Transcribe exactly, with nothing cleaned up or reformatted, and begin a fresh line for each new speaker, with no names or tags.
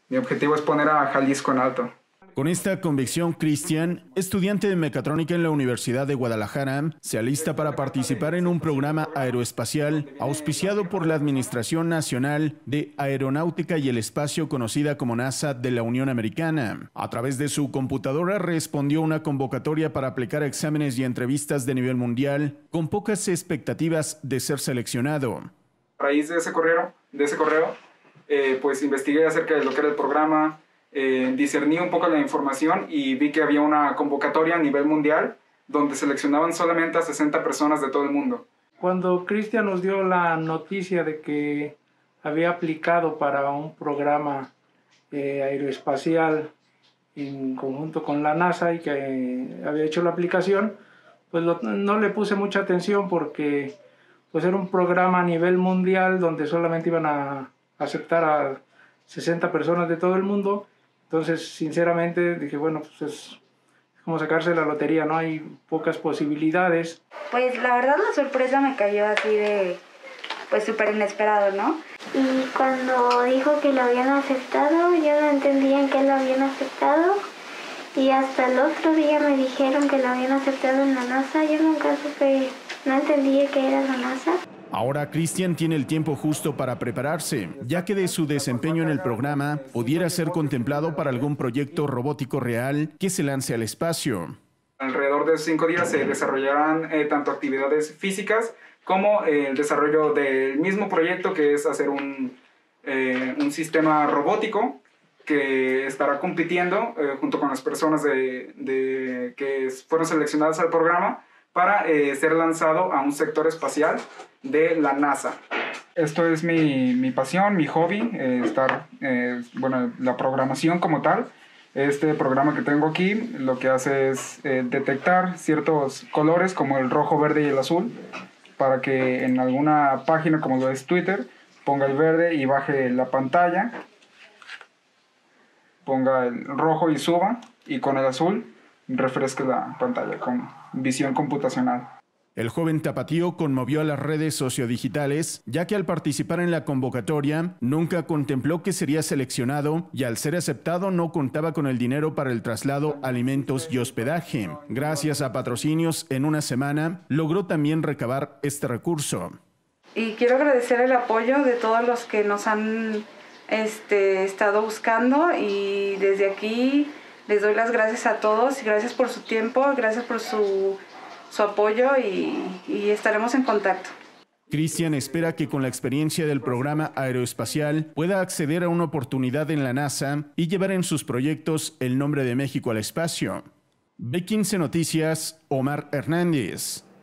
Mi objetivo es poner a Jalisco en alto.
Con esta convicción, Cristian, estudiante de mecatrónica en la Universidad de Guadalajara, se alista para participar en un programa aeroespacial auspiciado por la Administración Nacional de Aeronáutica y el Espacio, conocida como NASA, de la Unión Americana. A través de su computadora respondió una convocatoria para aplicar exámenes y entrevistas de nivel mundial, con pocas expectativas de ser seleccionado.
A raíz de ese correo, de ese correo eh, pues investigué acerca de lo que era el programa. Eh, discerní un poco la información y vi que había una convocatoria a nivel mundial donde seleccionaban solamente a sesenta personas de todo el mundo.
Cuando Cristian nos dio la noticia de que había aplicado para un programa eh, aeroespacial en conjunto con la NASA y que eh, había hecho la aplicación, pues lo, no le puse mucha atención porque pues era un programa a nivel mundial donde solamente iban a aceptar a sesenta personas de todo el mundo. Entonces, sinceramente, dije, bueno, pues es como sacarse la lotería, ¿no? Hay pocas posibilidades.
Pues la verdad la sorpresa me cayó así de, pues súper inesperado, ¿no?
Y cuando dijo que lo habían aceptado, yo no entendía en qué lo habían aceptado. Y hasta el otro día me dijeron que lo habían aceptado en la NASA. Yo nunca supe, no entendía qué era la NASA.
Ahora Cristian tiene el tiempo justo para prepararse, ya que de su desempeño en el programa pudiera ser contemplado para algún proyecto robótico real que se lance al espacio.
Alrededor de cinco días se desarrollarán eh, tanto actividades físicas como eh, el desarrollo del mismo proyecto, que es hacer un, eh, un sistema robótico que estará compitiendo eh, junto con las personas de, de, que fueron seleccionadas al programa para eh, ser lanzado a un sector espacial de la NASA. Esto es mi, mi pasión, mi hobby, eh, estar, eh, bueno, la programación como tal. Este programa que tengo aquí lo que hace es eh, detectar ciertos colores como el rojo, verde y el azul, para que en alguna página como lo es Twitter ponga el verde y baje la pantalla, ponga el rojo y suba, y con el azul refresque la pantalla con visión computacional.
El joven tapatío conmovió a las redes sociodigitales, ya que al participar en la convocatoria nunca contempló que sería seleccionado y al ser aceptado no contaba con el dinero para el traslado, alimentos y hospedaje. Gracias a patrocinios, en una semana logró también recabar este recurso.
Y quiero agradecer el apoyo de todos los que nos han este, estado buscando, y desde aquí les doy las gracias a todos, y gracias por su tiempo, gracias por su... su apoyo y, y estaremos en contacto.
Cristian espera que con la experiencia del programa aeroespacial pueda acceder a una oportunidad en la NASA y llevar en sus proyectos el nombre de México al espacio. B quince Noticias, Omar Hernández.